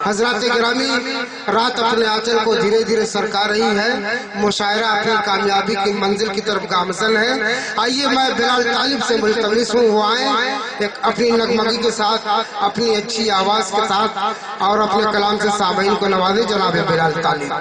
حضرات گرامی، رات اپنے آنچل کو دھیرے دھیرے سرکا رہی ہے، مشاعرہ اپنی کامیابی کی منزل کی طرف گامزن ہے۔ آئیے میں بلال طالب سے ملتمس ہوں وہ آئیں ایک اپنی نغمگی کے ساتھ، اپنی اچھی آواز کے ساتھ اور اپنے کلام سے سامعین کو نوازے۔ جناب بلال طالب۔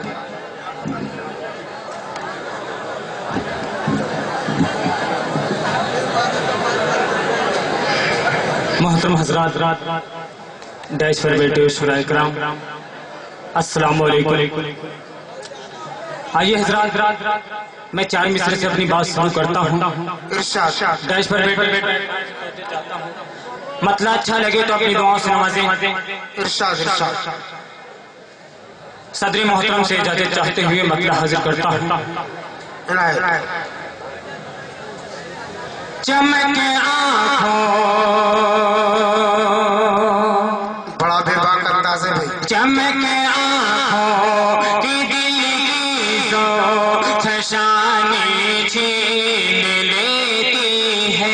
محترم حضرات، ڈیش پر بیٹھے شرائے کرام، السلام علیکم۔ آئیے حضرات، میں چار مصرے سے اپنی بات شروع کرتا ہوں۔ ڈیش پر بیٹھے مطلع اچھا لگے تو اپنی دعاؤں سے نوازیں۔ صدر محترم سے اجازت چاہتے ہوئے مطلع حاضر کرتا ہوں۔ چمک آنکھوں، بڑا بے باک انداز ہے بھائی۔ چمک آنکھوں کی دل کی فشانی چھین لیتی ہے۔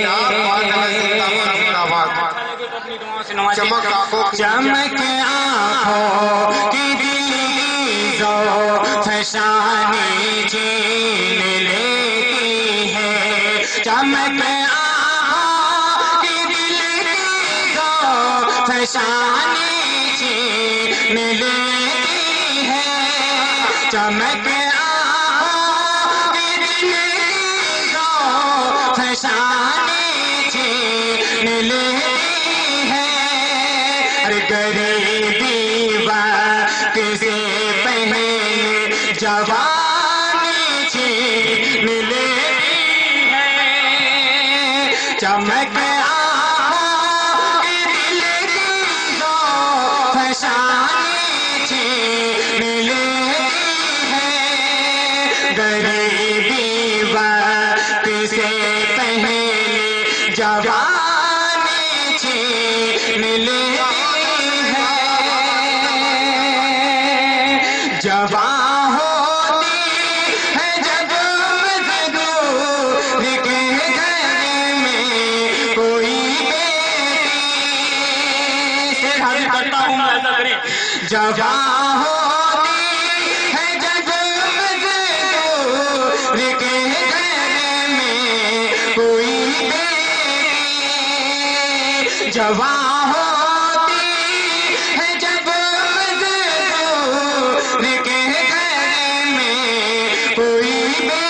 چمک آنکھوں کی دل کی فشانی چھین لیتی ہے۔ چمک آنکھوں کی دل کی فشانی چھین لیتی ہے۔ چمک آنکھوں کی دل کی فشانی چھین لیتی ہے۔ غریبی وقت سے پہلے جوانی چھین لیتی ہے۔ چمک آنکھوں کی دل کی فشانی چھین لیتی ہے۔ غریبی وقت سے پہلے جوانی چھین لیتی ہے۔ جوان ہوتی ہے جب مزدور کے گھر میں کوئی بیٹی سے حاضر کرتا ہوں میں ایسا کریں۔ جوان ہوتی ہے جب مزدور کے گھر میں کوئی بیٹی۔ جوان ہوتی ہے جب مزدور کے گھر میں کوئی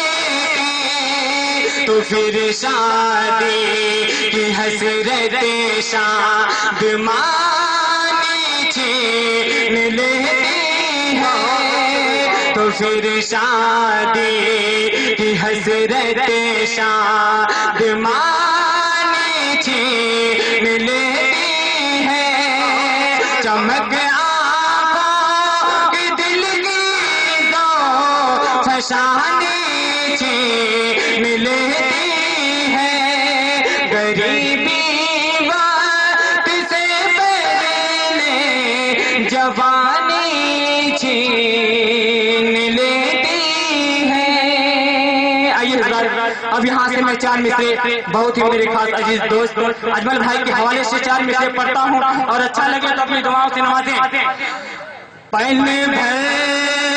بیٹی، تو پھر شادی کی حسرت شادمانی چھین لیتی ہے۔ تو پھر شادی کی حسرت شادمانی چھین لیتی ہے۔ چمک آنکھوں کی دل کی فشانی چھین لیتی ہے۔ غریبی وقت سے پہلے جوانی چھین لیتی ہے۔ آئیے حضرات، اب یہاں سے میں چار مصرے بہت ہی میرے خاص عزیز دوست اجمل بھائی کے حوالے سے چار مصرے پڑھتا ہوں، اور اچھا لگے تو اپنی دعاؤں سے نوازیں۔ پن بھر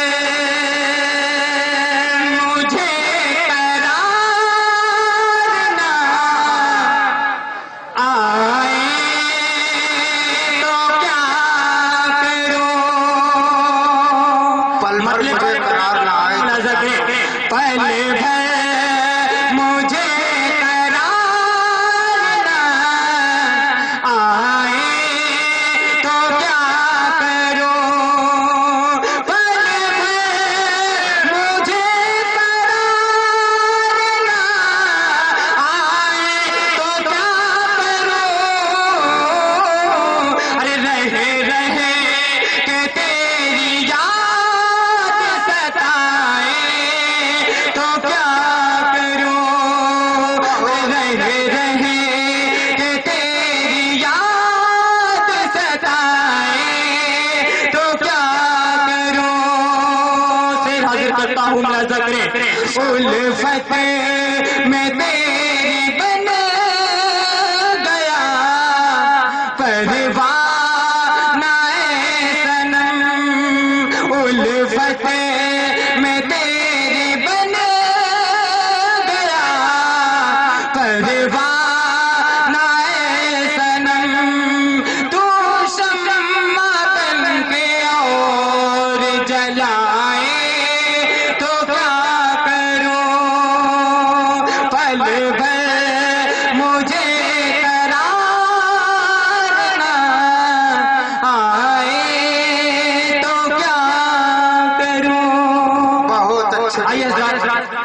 الفت میں تیری بن گیا پروانہ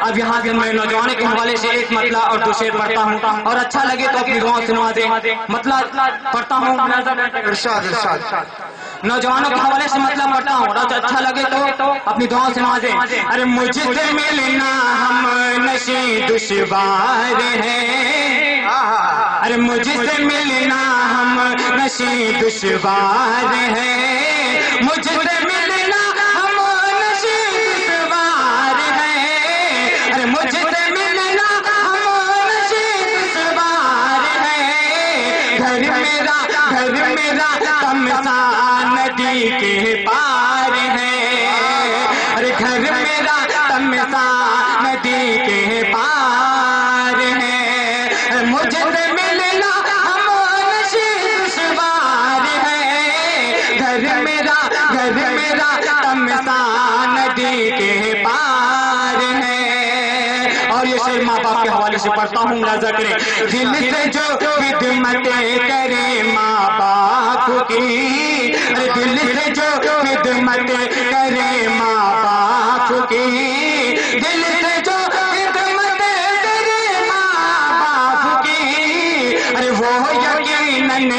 अब यहाँ से मैं नौजवानों के हवाले से एक मतला और दो शेर पढ़ता हूँ, और अच्छा लगे तो अपनी दुआ सुनवा दे। मतलब पढ़ता हूँ, इरशाद इरशाद। नौजवानों के हवाले से मतलब पढ़ता हूँ, और अच्छा लगे तो अपनी दुआ सुनवा दे। अरे मुझसे मिलना हम नशे दुश्वार हैं, अरे मुझसे मिलना हम नशे दुश्वार हैं, मुझसे मिलना हम नशे दुश्वार हैं, अरे मुझसे मिलना हम नशे दुश्वार हैं। घर मेरा तमसा नदी के पार है, अरे घर मेरा तमसा नदी के पार है, मुझसे मिलना हम नशे दुश्वार है, घर मेरा तमसा नदी के पार है। और ये शेर माँ बाप के हवाले से पढ़ता हूँ, नजर करें। दिल से जो खिदमतें करे माँ बाप की, अरे दिल से जो खिदमतें करे माँ बाप की, दिल से जो खिदमतें करे माँ बाप की, अरे वो यकीनन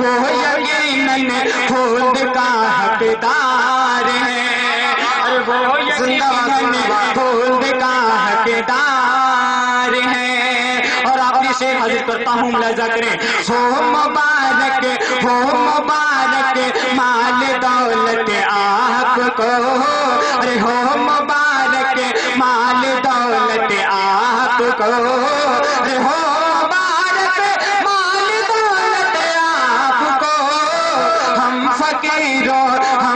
खुद का हकदार है, अरे वो यकीनन खुद का हकदार है। और आपने शेर हाजिर करता हूँ, मुलाजा करें। हो मुबारक माल दौलत आपको, अरे हो मुबारक माल दौलत आपको, अरे हो मुबारक माल दौलत आपको। हम फकीरों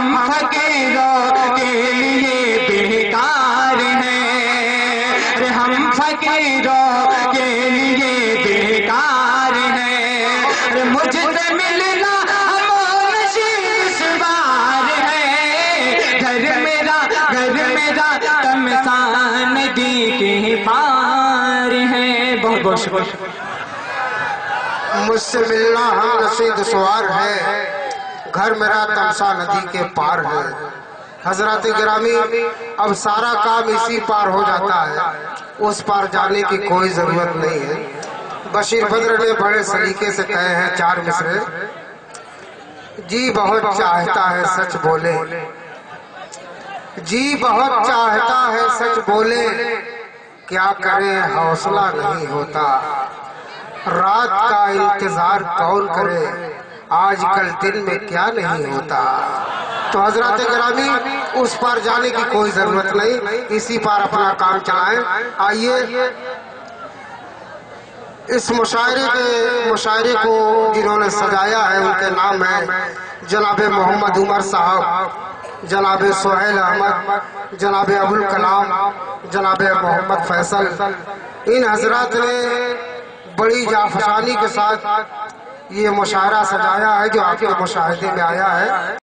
के लिए बेकार हैं, अरे हम फकीरों के लिए बेकार हैं, अरे मुझसे मिलना हम नशे दुश्वार है, घर मेरा तमसा नदी के पार है। बहुत बहुत शुक्रिया। मुझसे मिलना हम नशे दुश्वार है, घर मेरा तमसा नदी के पार है। हजरत गिरामी, अब सारा काम इसी पार हो जाता है, उस पार जाने की कोई जरूरत नहीं है। बशीर बद्र ने बड़े सलीके से कहे हैं चार मिसरे। जी बहुत चाहता है सच बोले, जी बहुत चाहता है सच बोले, क्या करे हौसला नहीं होता, रात का इंतजार कौन करे, आजकल दिन में क्या नहीं होता। तो हजरत गिरामी, उस पार जाने की कोई जरूरत नहीं, इसी पार अपना काम चलाएं। आइए इस मुशायरे को जिन्होंने सजाया है उनके नाम है जनाब मोहम्मद उमर साहब, जनाब सोहेल अहमद, जनाब अबुल कलाम, जनाब मोहम्मद फैसल। इन हजरात ने बड़ी जाफशानी के साथ ये मुशायरा सजाया है जो आपके मुशाहिदे में आया है।